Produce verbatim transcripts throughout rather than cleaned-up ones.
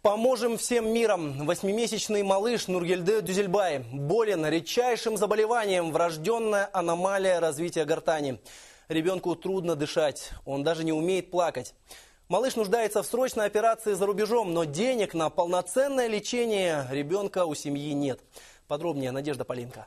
Поможем всем миром. Восьмимесячный малыш Нургельде Дюзельбай болен редчайшим заболеванием – врожденная аномалия развития гортани. Ребенку трудно дышать, он даже не умеет плакать. Малыш нуждается в срочной операции за рубежом, но денег на полноценное лечение ребенка у семьи нет. Подробнее Надежда Полинка.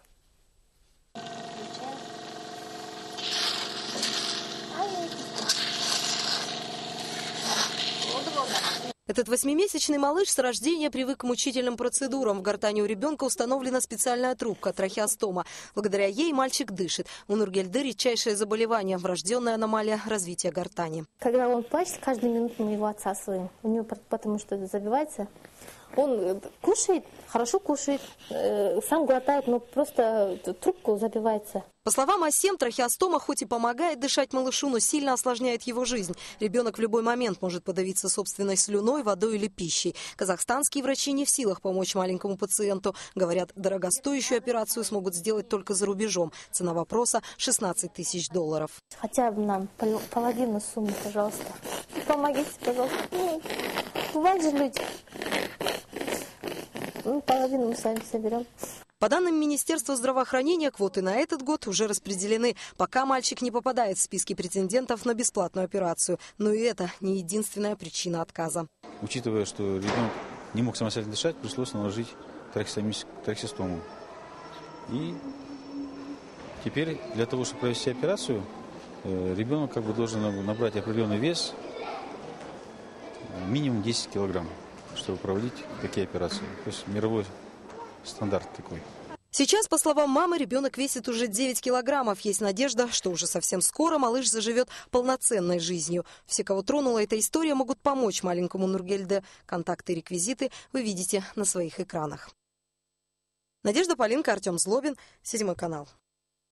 Этот восьмимесячный малыш с рождения привык к мучительным процедурам. В гортани у ребенка установлена специальная трубка – трахеостома. Благодаря ей мальчик дышит. У Нургельды редчайшее заболевание – врожденная аномалия развития гортани. Когда он плачет, каждую минуту мы его отсасываем. У него потому что это забивается. Он кушает, хорошо кушает, сам глотает, но просто трубку забивается. По словам АСЕМ, трахеостома хоть и помогает дышать малышу, но сильно осложняет его жизнь. Ребенок в любой момент может подавиться собственной слюной, водой или пищей. Казахстанские врачи не в силах помочь маленькому пациенту. Говорят, дорогостоящую операцию смогут сделать только за рубежом. Цена вопроса – шестнадцать тысяч долларов. Хотя бы нам половину суммы, пожалуйста. Помогите, пожалуйста. Ну, бывают же люди. Ну, половину мы сами соберем. По данным Министерства здравоохранения, квоты на этот год уже распределены. Пока мальчик не попадает в списки претендентов на бесплатную операцию. Но и это не единственная причина отказа. Учитывая, что ребенок не мог самостоятельно дышать, пришлось наложить трахеостому. И теперь для того, чтобы провести операцию, ребенок как бы должен набрать определенный вес, минимум десять килограмм, чтобы проводить такие операции. То есть мировой стандарт такой. Сейчас, по словам мамы, ребенок весит уже девять килограммов. Есть надежда, что уже совсем скоро малыш заживет полноценной жизнью. Все, кого тронула эта история, могут помочь маленькому Нургельде. Контакты и реквизиты вы видите на своих экранах. Надежда Полинка, Артем Злобин, Седьмой канал.